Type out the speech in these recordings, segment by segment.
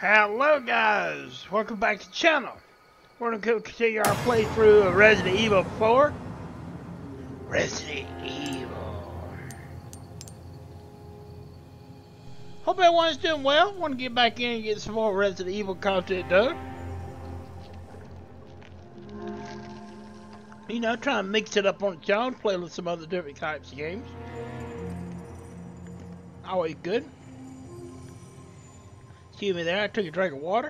Hello guys, welcome back to the channel. We're going to continue our playthrough of Resident Evil 4. Resident Evil. Hope everyone's doing well. Want to get back in and get some more Resident Evil content done. You know, trying to mix it up on the channel, play with some other different types of games. Always good. Excuse me there, I took a drink of water.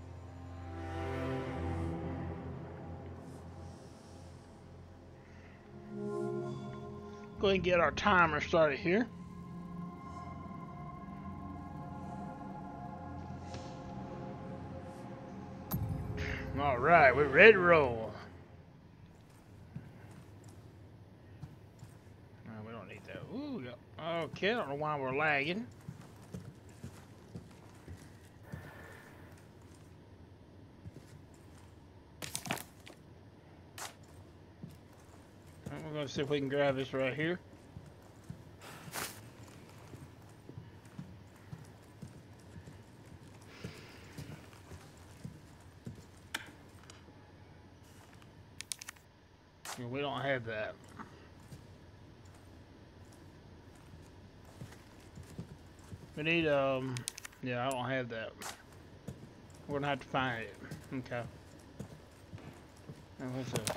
Go ahead and get our timer started here. Alright, we're ready to roll. No, we don't need that. Ooh, okay, I don't know why we're lagging. We're going to see if we can grab this right here. We don't have that. We need, yeah, I don't have that. We're gonna have to find it. Okay. And what's this?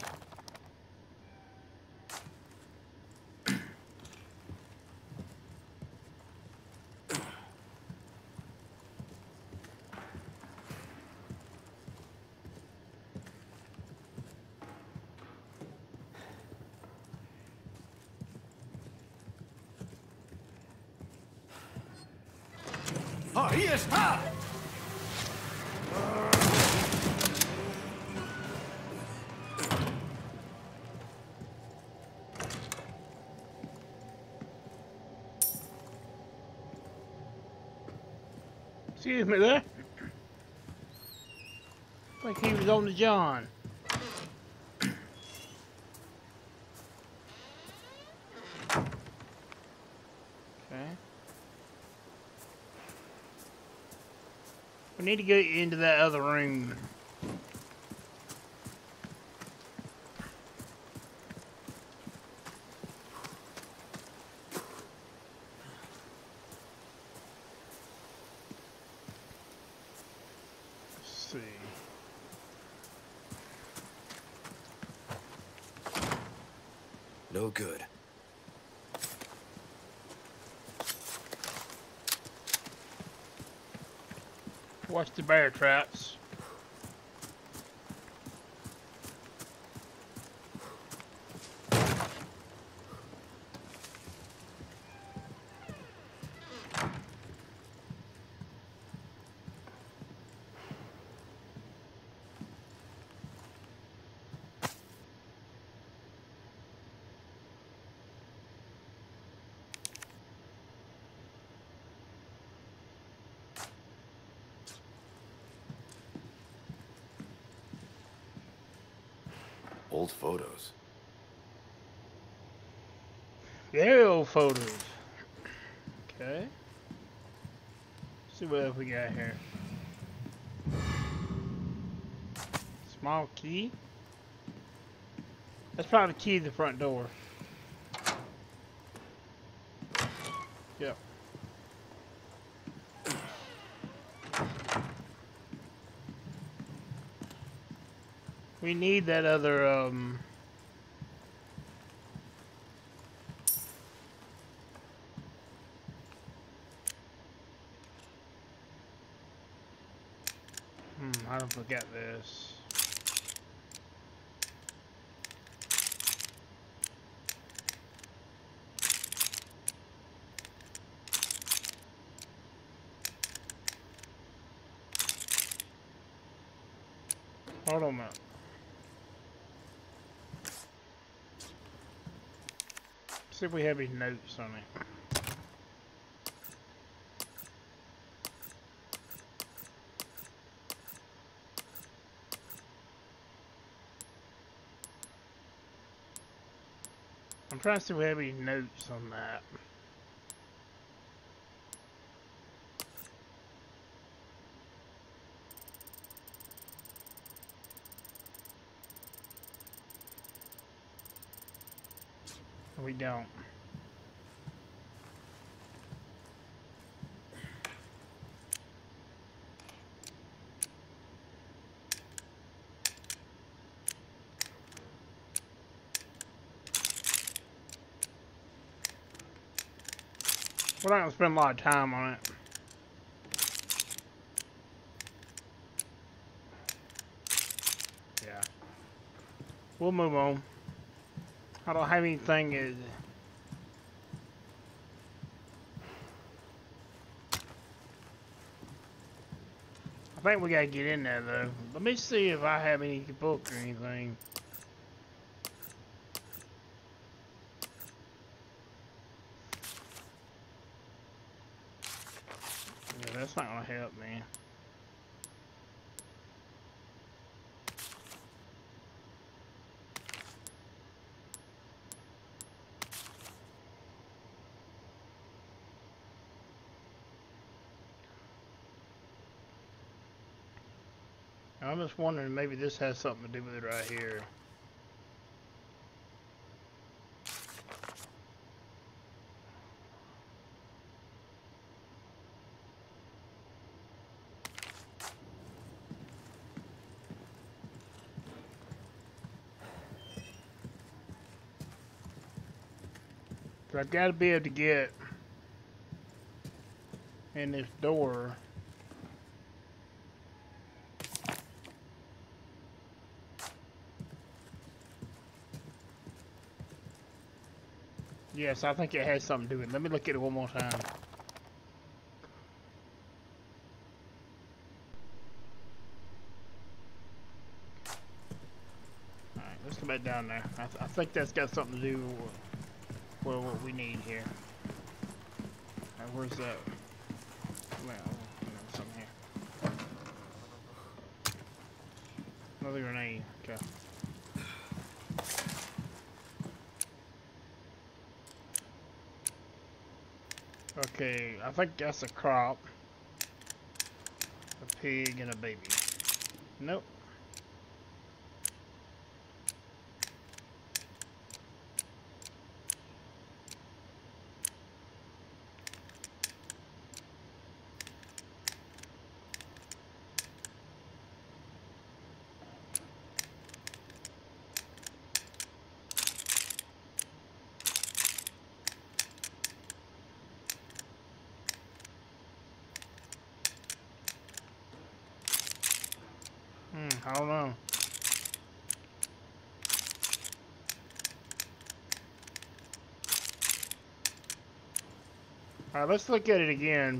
Ahí está. Excuse me there. Like he was on the John. Okay. We need to get into that other room. Let's see. No good. Watch the bear traps. Old photos. Very old photos. Okay. Let's see what else we got here. Small key. That's probably the key to the front door. Yep. We need that other, I don't forget this. Hold on a minute. See if we have any notes on it. I'm trying to see if we have any notes on that. we don't. We're not gonna spend a lot of time on it. Yeah. We'll move on. I don't have anything is. I think we gotta get in there though. Let me see if I have any book or anything. Yeah, that's not gonna help me. I'm just wondering, maybe this has something to do with it right here. So I've got to be able to get in this door. Yes, I think it has something to do with it. Let me look at it one more time. Alright, let's go back down there. I think that's got something to do with what we need here. Where's that? Well, something here. Another grenade. Okay. Okay, I think that's a crop, a pig, and a baby. Nope. I don't know. Alright, let's look at it again.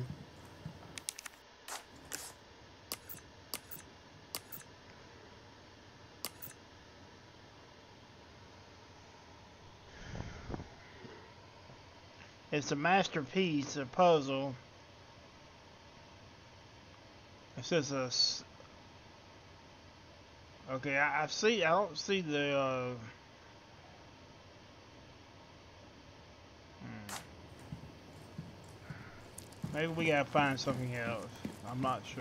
It's a masterpiece, a puzzle. It says a... Okay, I don't see the, Maybe we gotta find something else. I'm not sure.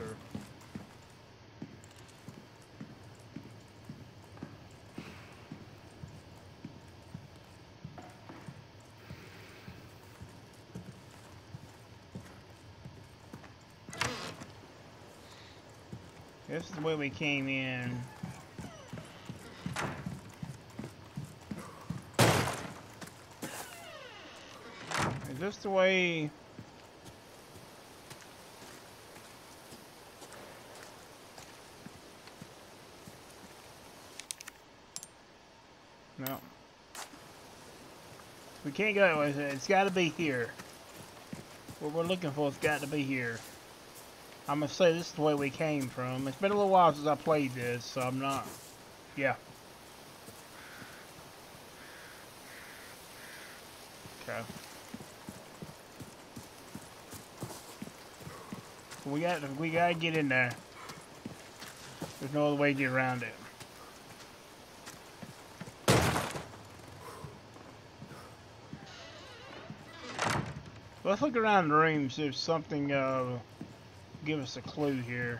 This is the way we came in. Is this the way? No. We can't go. It's got to be here. What we're looking for has got to be here. I'm gonna say this is the way we came from. It's been a little while since I played this, so I'm not. Yeah. Okay. We gotta get in there. There's no other way to get around it. Let's look around the room, see if something give us a clue here.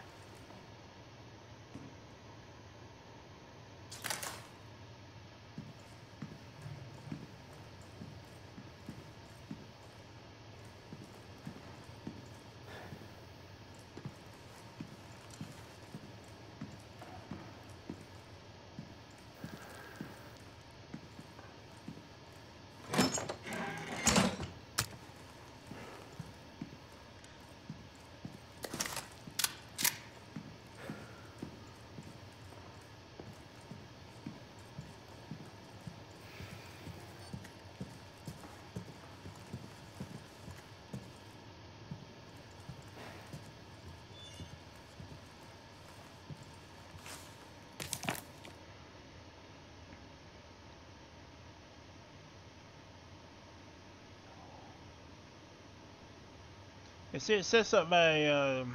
It says something by,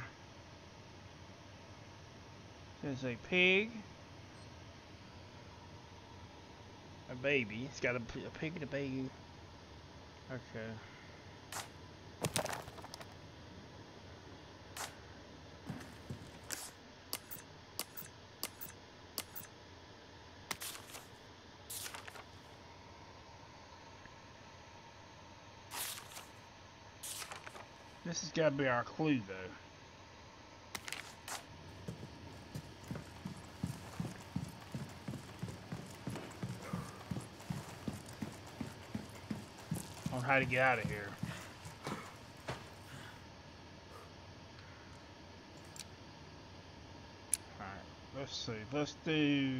there's a pig. A baby. It's got a pig and a baby. Okay. This has got to be our clue, though. On how to get out of here. Alright, let's see. Let's do...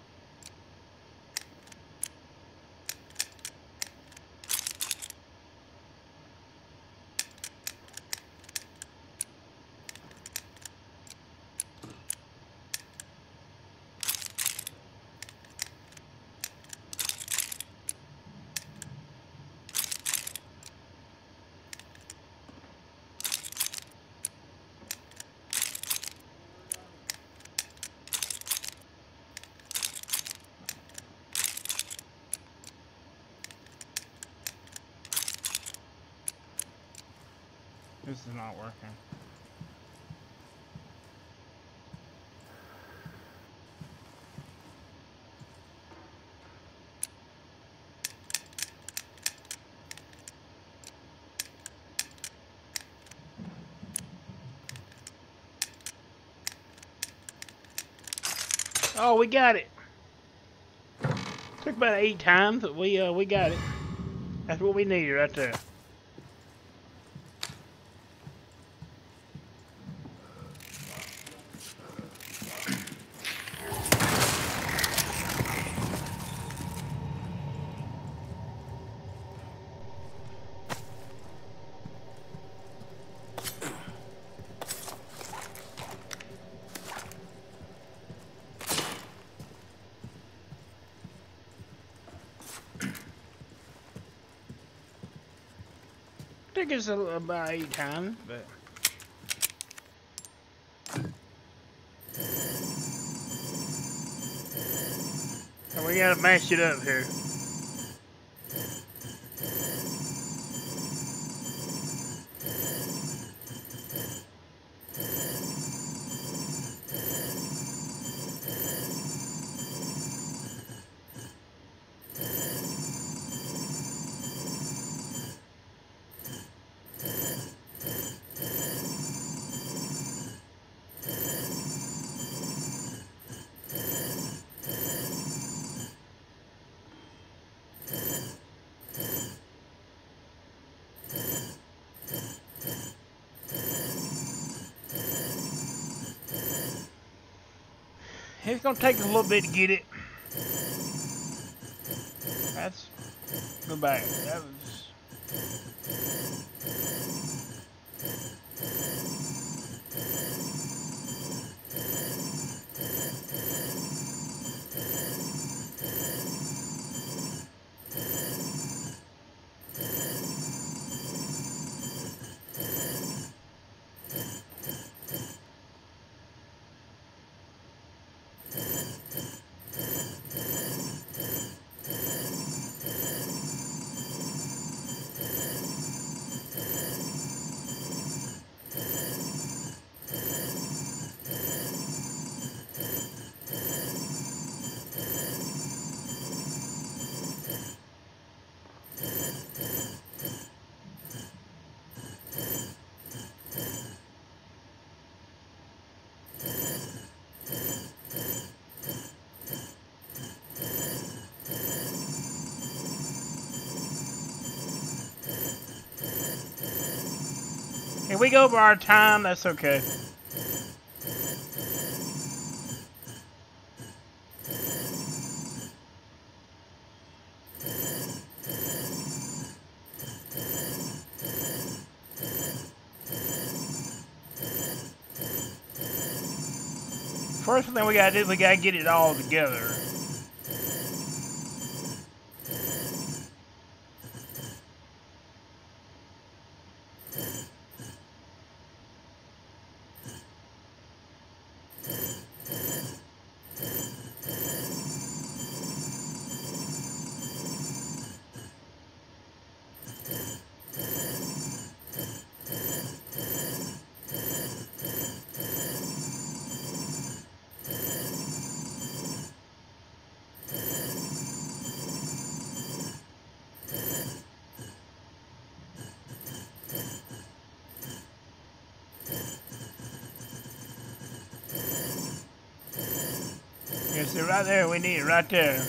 This is not working. Oh, we got it. Took about 8 times, but we got it. That's what we needed right there. I think it's about 8 times, but and we gotta mash it up here. It's gonna take us a little bit to get it. That's go back. That was if we go over our time, that's okay. First thing we gotta do is we gotta get it all together. Seriously, right there, we need it, right there.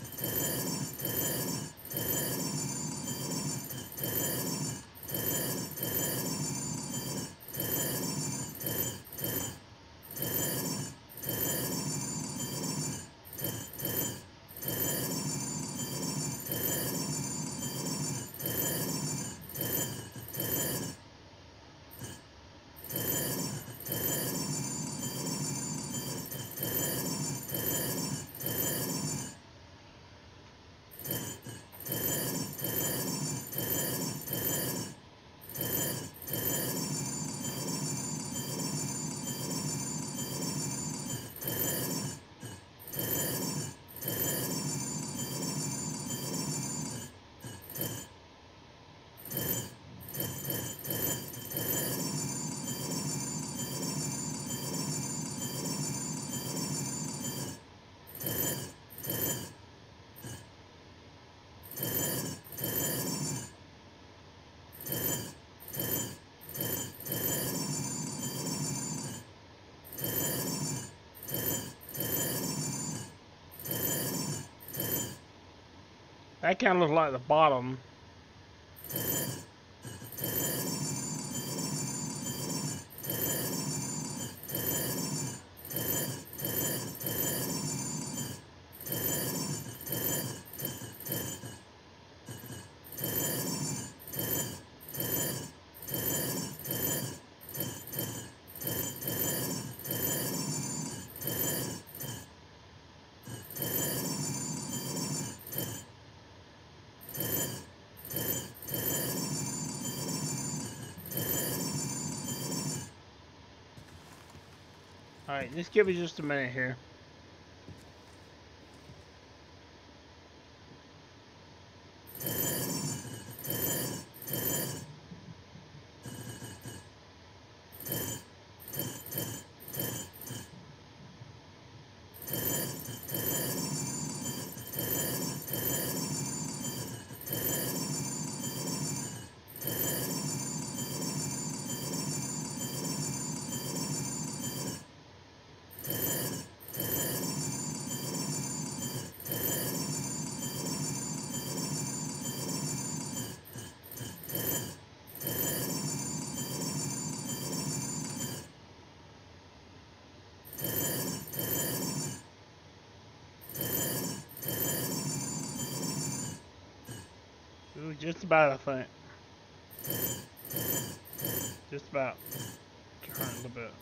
That kind of looks like the bottom. Alright, just give me just a minute here. Ooh, just about, I think. Just about. Turn a little bit.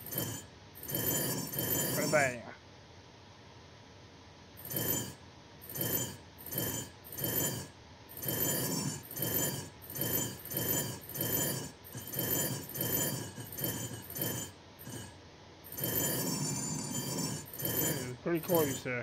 Right back. Ooh, pretty close there.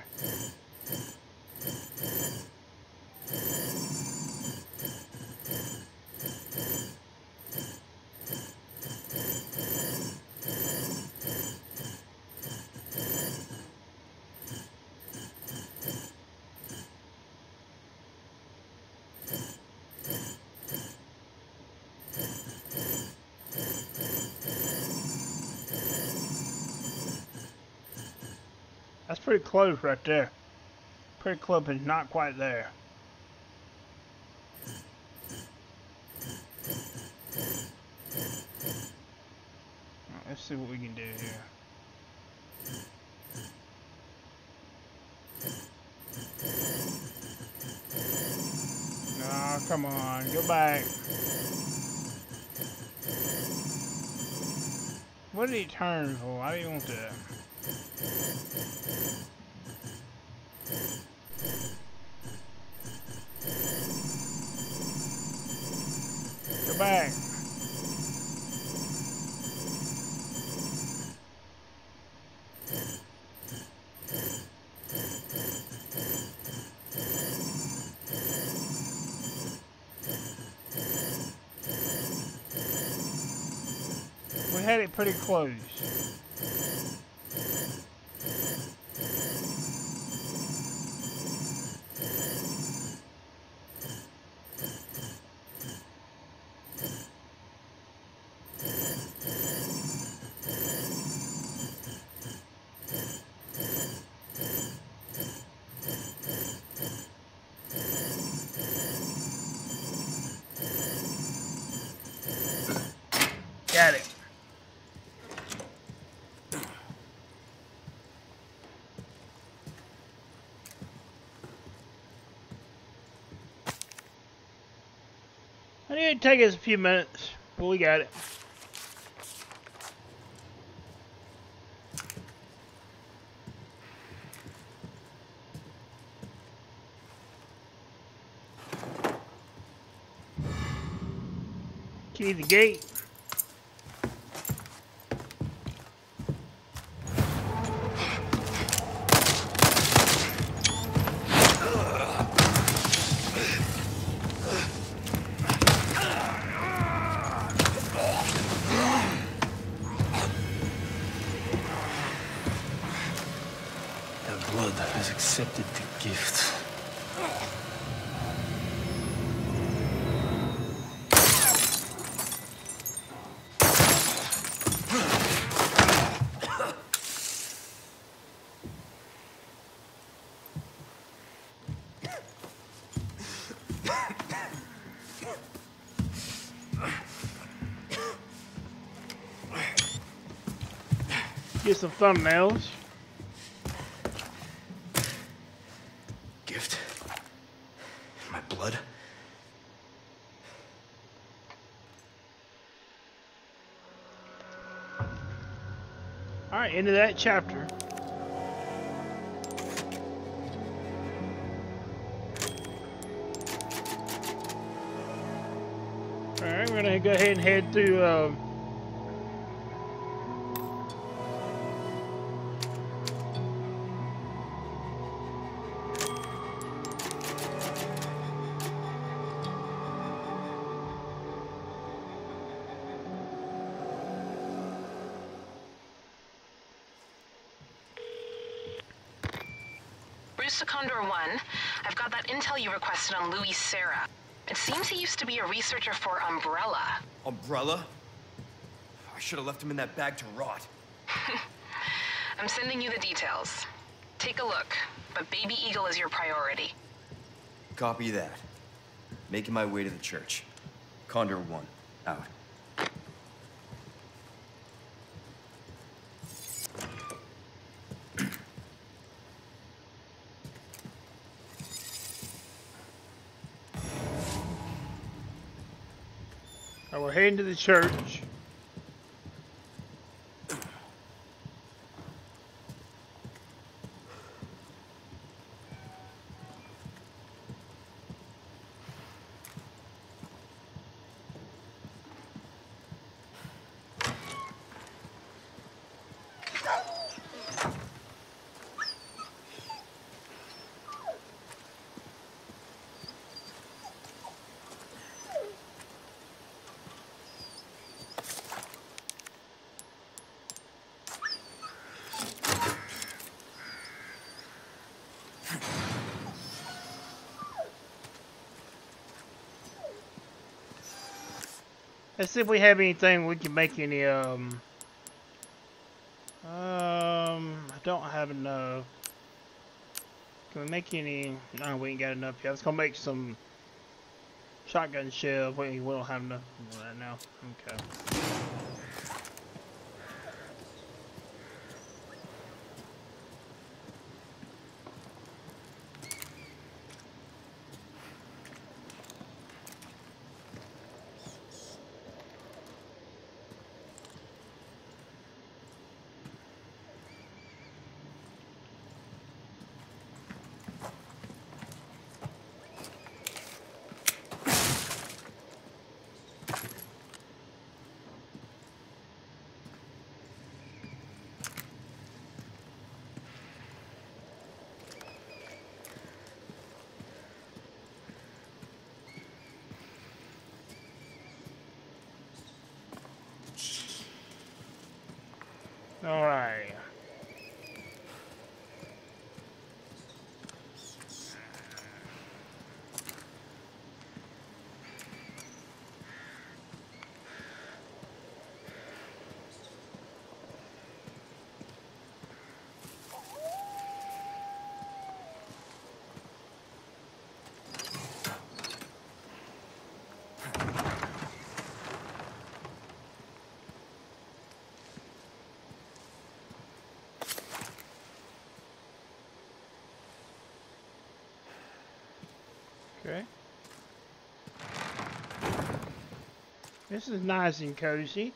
That's pretty close right there. Pretty close, but not quite there. Let's see what we can do here. No, come on, go back. What did he turn for? I didn't want that. Go back. We had it pretty close. It'll take us a few minutes, but we got it. Key the gate. Blood has accepted the gift. Get some thumbnails. Gift? My blood? Alright, into that chapter. Alright, we're gonna go ahead and head through Bruce to Condor 1. I've got that intel you requested on Louis Serra. It seems he used to be a researcher for Umbrella. Umbrella? I should have left him in that bag to rot. I'm sending you the details. Take a look, but Baby Eagle is your priority. Copy that. Making my way to the church. Condor 1, out. we're heading to the church. Let's see if we have anything we can make any, I don't have enough. Can we make any? No, we ain't got enough yet. Let's go make some shotgun shells. We don't have enough right now. Okay. All right. Okay. This is nice and cozy.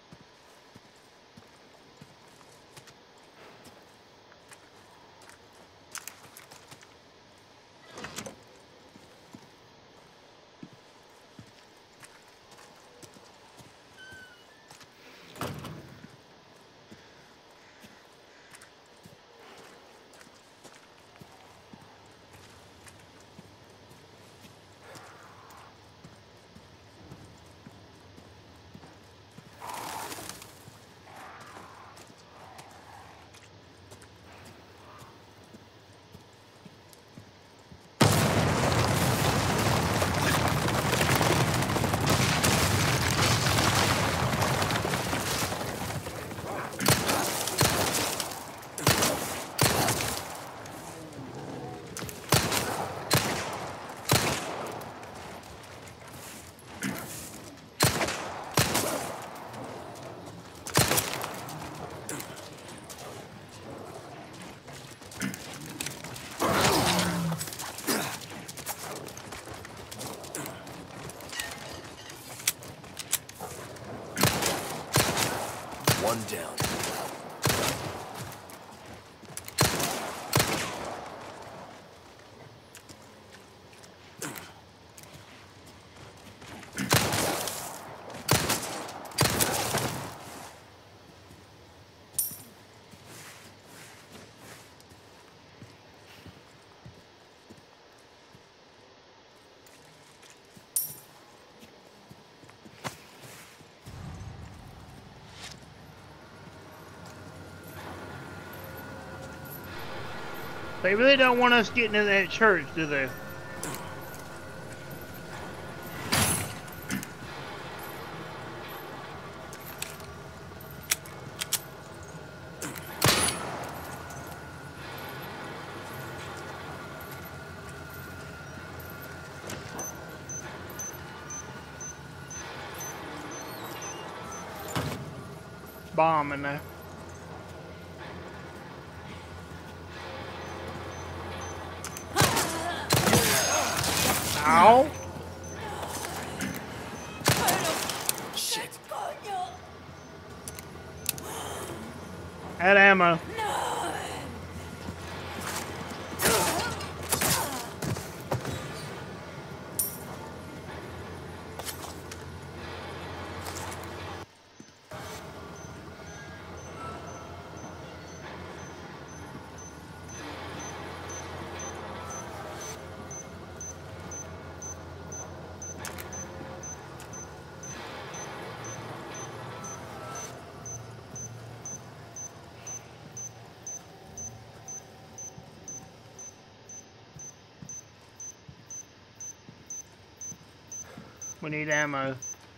One down. They really don't want us getting in that church, do they? Bomb in there. Ow! Shit. Had ammo. We need ammo.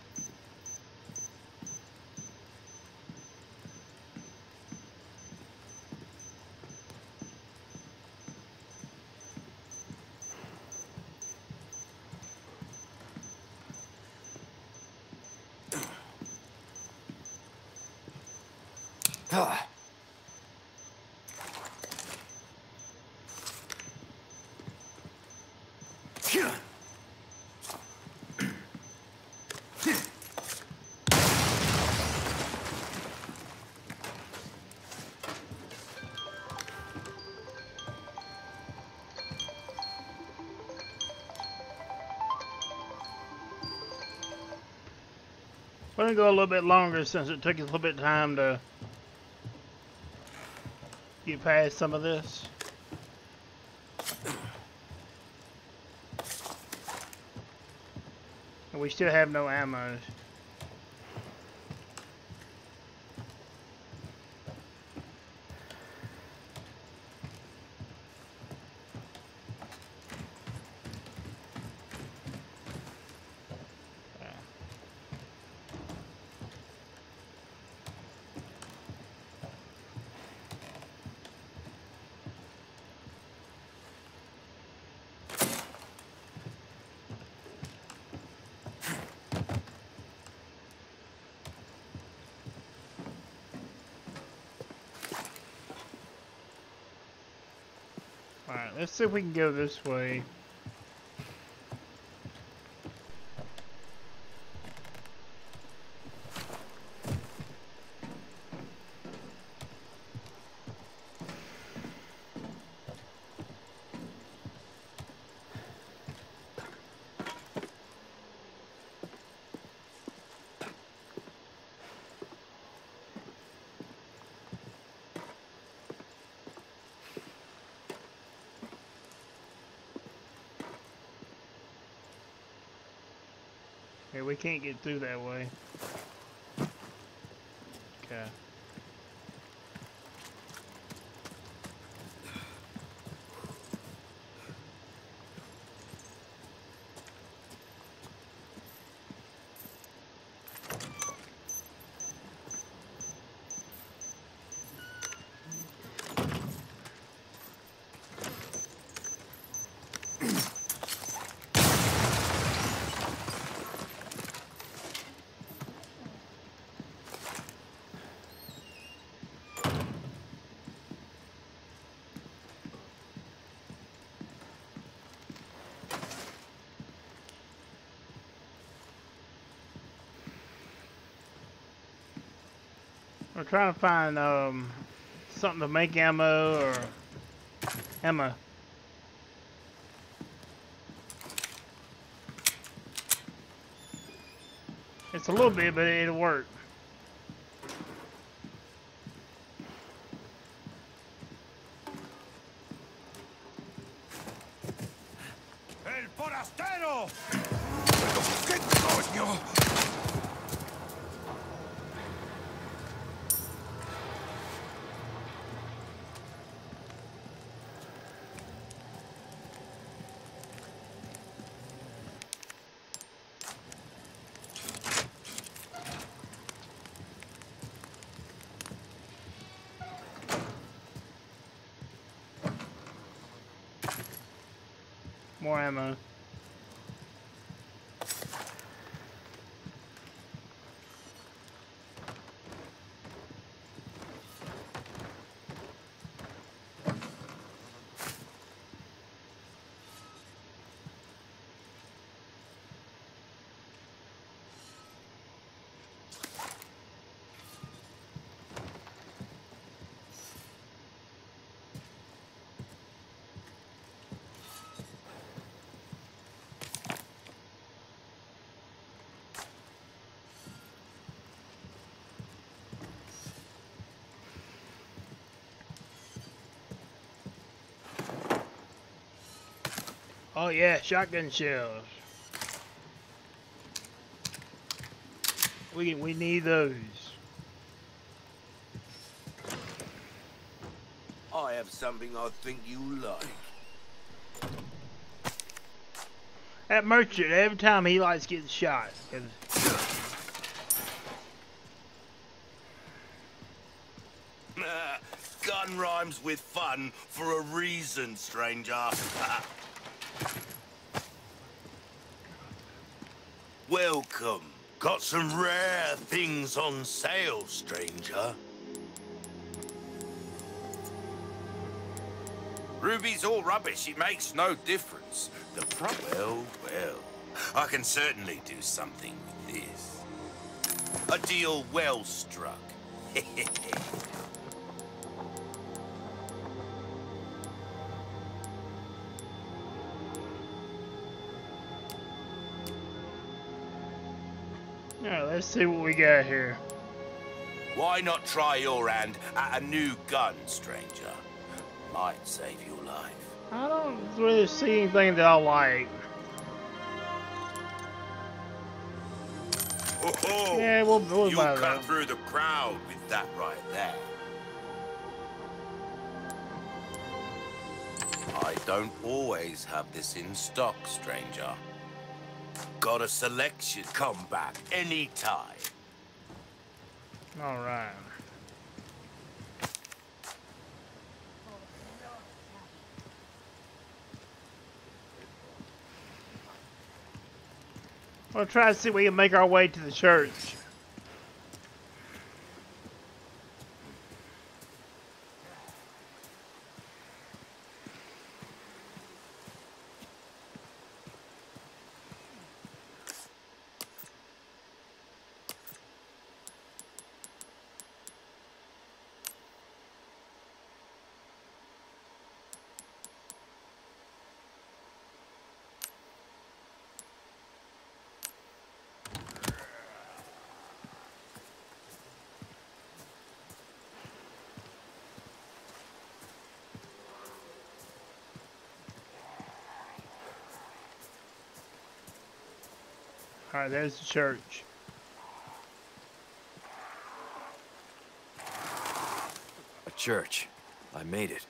Ah. We're gonna go a little bit longer since it took us a little bit of time to get past some of this. And we still have no ammo. Alright, let's see if we can go this way. Okay, we can't get through that way. Okay. We're trying to find something to make ammo or ammo. It's a little bit, but it'll work. ¡El forastero! ¿Qué coño? More ammo. Oh yeah, shotgun shells. We need those. I have something I think you like. That merchant, every time he likes getting shot. Gun rhymes with fun for a reason, stranger. Welcome. Got some rare things on sale, stranger. Ruby's all rubbish. It makes no difference. The well, I can certainly do something with this. A deal well struck. Alright, let's see what we got here. Why not try your hand at a new gun, stranger? Might save your life. I don't really see anything that I like. Oh, Yeah, we'll you buy cut that. through the crowd with that right there. I don't always have this in stock, stranger. Got a selection. Come back anytime. Alright. We'll try to see if we can make our way to the church. Alright, there's the church. A church. I made it.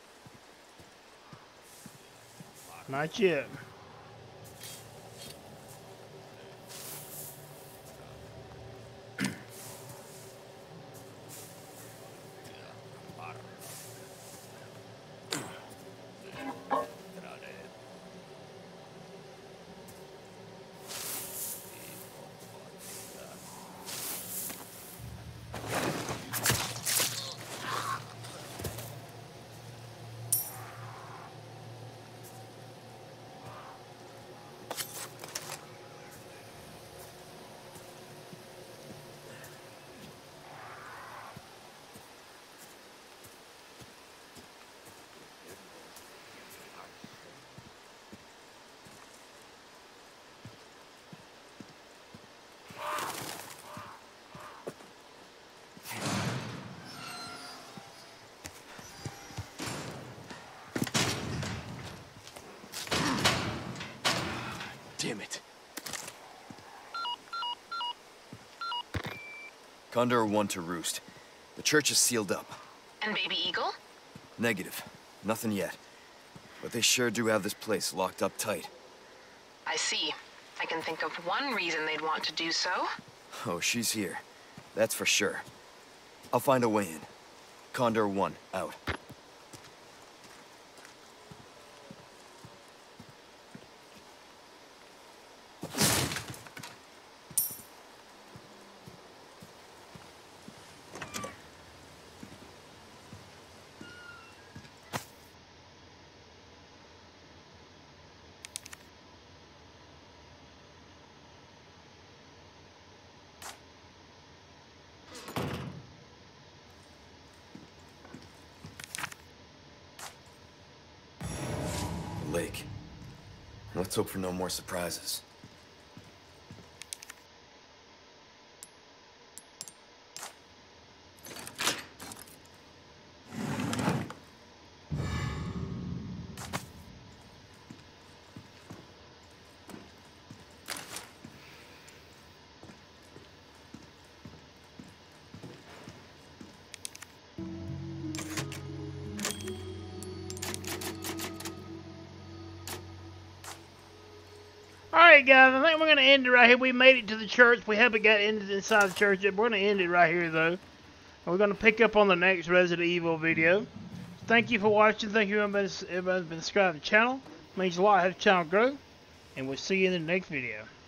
Not yet. Damn it. Condor 1 to Roost. The church is sealed up. And Baby Eagle? Negative. Nothing yet. But they sure do have this place locked up tight. I see. I can think of one reason they'd want to do so. Oh, she's here. That's for sure. I'll find a way in. Condor 1, out. Lake. Let's hope for no more surprises. Alright guys, I think we're going to end it right here. We made it to the church. We haven't got inside the church yet. We're going to end it right here though. We're going to pick up on the next Resident Evil video. Thank you for watching. Thank you everybody's been subscribed to the channel. It means a lot to have the channel grow. And we'll see you in the next video.